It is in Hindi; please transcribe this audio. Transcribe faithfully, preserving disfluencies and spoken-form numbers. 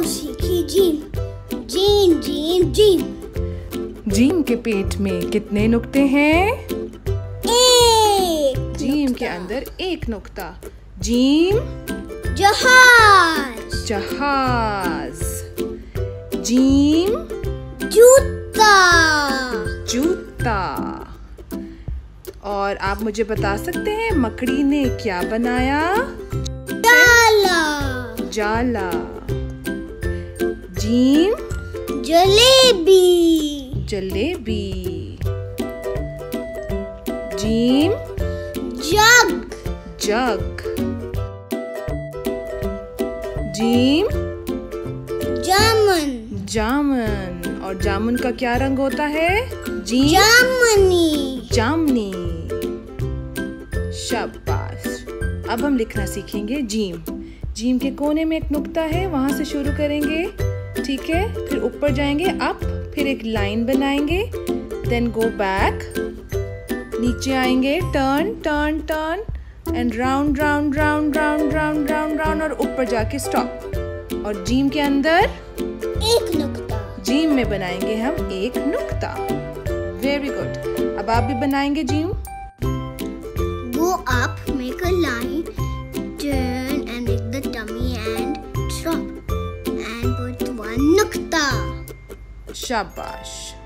सीखी जीम। जीम जीम जीम। जीम के पेट में कितने नुक्ते हैं? एक। जीम के अंदर एक नुक्ता। जीम जहाज। जहाज। जीम जूता। जूता। और आप मुझे बता सकते हैं मकड़ी ने क्या बनाया? जाला। जाला। जीम जलेबी। जलेबी। जीम जग। जग। जीम जामुन। जामुन। और जामुन का क्या रंग होता है? जीम जामुनी। जामुनी। शाबाश। अब हम लिखना सीखेंगे जीम। जीम के कोने में एक नुक्ता है, वहां से शुरू करेंगे, ठीक है? फिर ऊपर जाएंगे अप, फिर एक लाइन बनाएंगे, देन गो बैक, नीचे आएंगे, turn turn turn and round round round round round round round और ऊपर जाके स्टॉप। और जीम के अंदर एक नुक्ता। जीम में बनाएंगे हम एक नुक्ता। Very good. अब आप भी बनाएंगे जीम। Go up, make a line, turn and make the tummy and drop and put one nukta. शाबाश।